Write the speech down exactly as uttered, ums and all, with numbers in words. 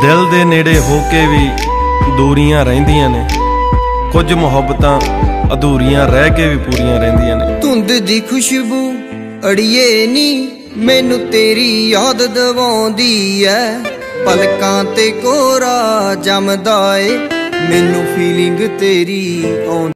दिल दे नेड़े होके भी दूरियां रहिंदियां ने, कुछ मुहब्बतां अधूरियां रह के भी पूरियां रहिंदियां ने। धुंद दी खुशबू अड़िए नी मैनू तेरी याद दवाउंदी ऐ, पलकां ते कोरा जमदा ए मैनू फीलिंग तेरी आउंदी।